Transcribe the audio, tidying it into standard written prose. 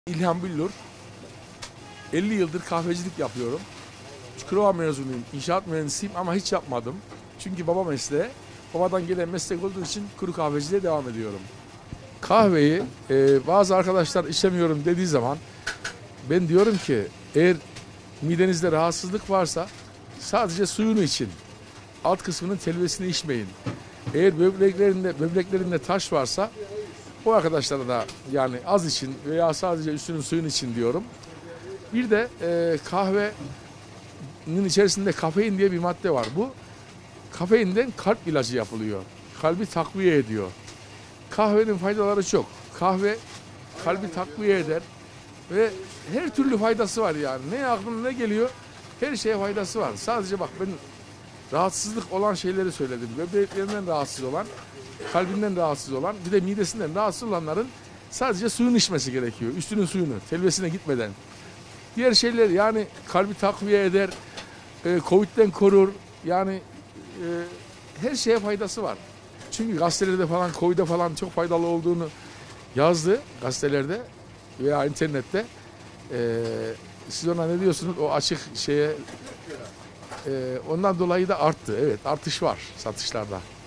İlhan Billur. 50 yıldır kahvecilik yapıyorum. Çukurova mezunuyum. İnşaat mühendisiyim ama hiç yapmadım. Çünkü baba mesleği. Babadan gelen meslek olduğu için kuru kahveciliğe devam ediyorum. Kahveyi bazı arkadaşlar içemiyorum dediği zaman ben diyorum ki eğer midenizde rahatsızlık varsa sadece suyunu için. Alt kısmının telvesini içmeyin. Eğer böbreklerinde taş varsa o arkadaşlara da yani az için veya sadece üstünün suyun için diyorum. Bir de kahvenin içerisinde kafein diye bir madde var. Bu kafeinden kalp ilacı yapılıyor. Kalbi takviye ediyor. Kahvenin faydaları çok. Kahve kalbi takviye eder ve her türlü faydası var yani. Ne aklına ne geliyor her şeye faydası var. Sadece bak ben rahatsızlık olan şeyleri söyledim. Böbreklerinden rahatsız olan, kalbinden rahatsız olan, bir de midesinden rahatsız olanların sadece suyunu içmesi gerekiyor. Üstünün suyunu, telvesine gitmeden. Diğer şeyler yani kalbi takviye eder, Covid'den korur. Yani her şeye faydası var. Çünkü gazetelerde falan Covid'e falan çok faydalı olduğunu yazdı gazetelerde veya internette. Siz ona ne diyorsunuz? O açık şeye ondan dolayı da arttı. Evet, artış var satışlarda.